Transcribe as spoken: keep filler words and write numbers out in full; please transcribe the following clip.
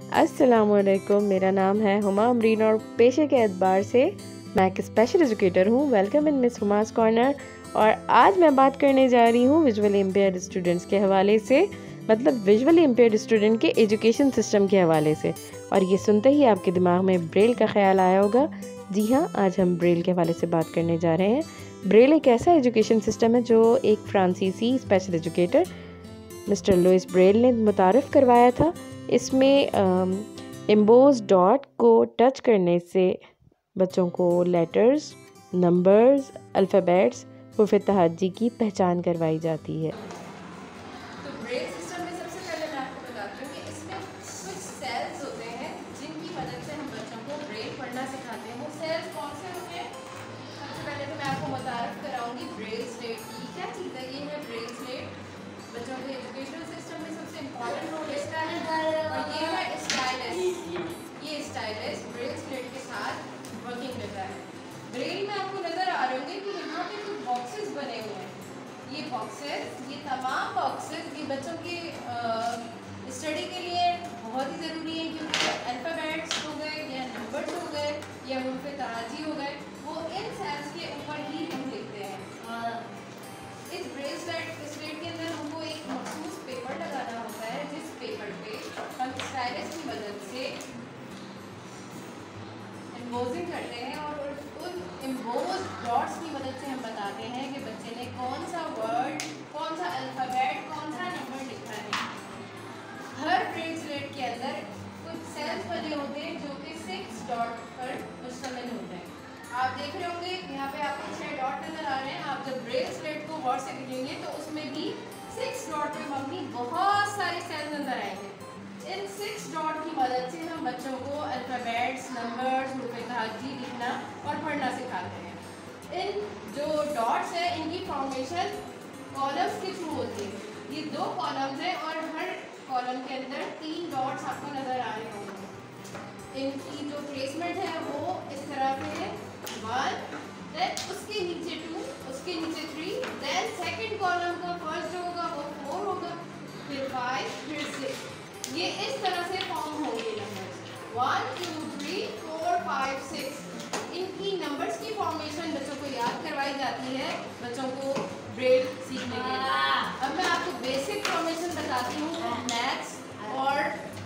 अस्सलामुअलैकुम, मेरा नाम है हुमा अमरीन और पेशे के एतबार से मैं एक स्पेशल एजुकेटर हूँ। Welcome in miss Huma's corner. और आज मैं बात करने जा रही हूँ विजुअली इम्पेयर्ड स्टूडेंट्स के हवाले से, मतलब विजुअली इम्पेयर्ड स्टूडेंट के एजुकेशन सिस्टम के हवाले से। और ये सुनते ही आपके दिमाग में ब्रेल का ख्याल आया होगा। जी हाँ, आज हम ब्रेल के हवाले से बात करने जा रहे हैं। ब्रेल एक ऐसा एजुकेशन सिस्टम है जो एक फ्रांसीसी special educator mister Louis Braille ने मुतारफ़ करवाया था। इसमें एम्बोज डॉट को टच करने से बच्चों को लेटर्स, नंबर्स, अल्फ़ाबेट्स, हुरूफ़ तहज्जी की पहचान करवाई जाती है। तो ब्रेल सिस्टम में सबसे पहले मैं आपको बताती हूँ कि इसमें कुछ सेल्स होते हैं जिनकी मदद से हम बच्चों को ब्रेल पढ़ना सिखाते हैं। वो सेल्स कौन से होते हैं? सबसे पहले तो मैं आपको मुतारफ़ कराऊंगी ब्रेल स्लेट की। क्या चीज़ है ये? है ब्रेल स्लेट। बच्चों के एजुकेशनल सिस्टम में सबसे इम्पॉर्टेंट रोल इसका है। और ये है स्टाइलस। ये स्टाइलस ब्रेल स्लेट के साथ वर्किंग करता है। ब्रेल में आपको नज़र आ रहे होंगे कि यहाँ पे कुछ बॉक्सेस बने हुए हैं। ये बॉक्सेस, ये तमाम बॉक्सेस ये बच्चों की स्टडी के लिए बहुत ही ज़रूरी है, क्योंकि अल्फ़ाबेट्स हो गए या नंबर्स हो गए या हुरूफ़ तहज्जी हो गए, वो इन सेल्स के ऊपर ही हम लिखते हैं। इस ब्रेल स्लेट स्लेट के अंदर हमको एक मखसूस पेपर लगाना होता है, जिस पेपर पे हम स्टाइलस की मदद से एम्बोजिंग करते हैं और उन एम्बोज डॉट्स की मदद से हम बताते हैं कि बच्चे ने कौन सा वर्ड, कौन सा अल्फ़ाबेट, कौन सा नंबर लिखा है। हर ब्रेल स्लेट के अंदर कुछ सेल्स बने होते हैं जो कि सिक्स डॉट पर मुश्तमिल होते हैं। आप देख रहे होंगे यहाँ पे आपको छह डॉट नज़र आ रहे हैं। आप जब ब्रेल स्लेट को गौर से देखेंगे तो उसमें भी सिक्स डॉट पे मबनी बहुत सारे सेल्स नज़र आएंगे। इन सिक्स डॉट की मदद से हम बच्चों को अल्फ़ाबेट्स, नंबर्स, हुरूफ़ तहज्जी लिखना और पढ़ना सिखाते हैं। इन जो डॉट्स हैं इनकी फॉर्मेशन कॉलम्स के थ्रू होती है। ये दो कॉलम्स हैं और हर कॉलम के अंदर तीन डॉट्स आपको नज़र आ रहे होंगे। इनकी जो प्लेसमेंट है वो इस तरह से है, वन, देन उसके नीचे टू, उसके नीचे थ्री, देन सेकंड कॉलम का फर्स्ट जो होगा वो फोर होगा, फिर फाइव, फिर सिक्स। ये इस तरह से फॉर्म होंगे numbers, one two three four five six. इनकी नंबर्स की फॉर्मेशन बच्चों को याद करवाई जाती है बच्चों को ब्रेल सीखने के लिए। अब मैं आपको बेसिक फॉर्मेशन बताती हूँ मैथ्स और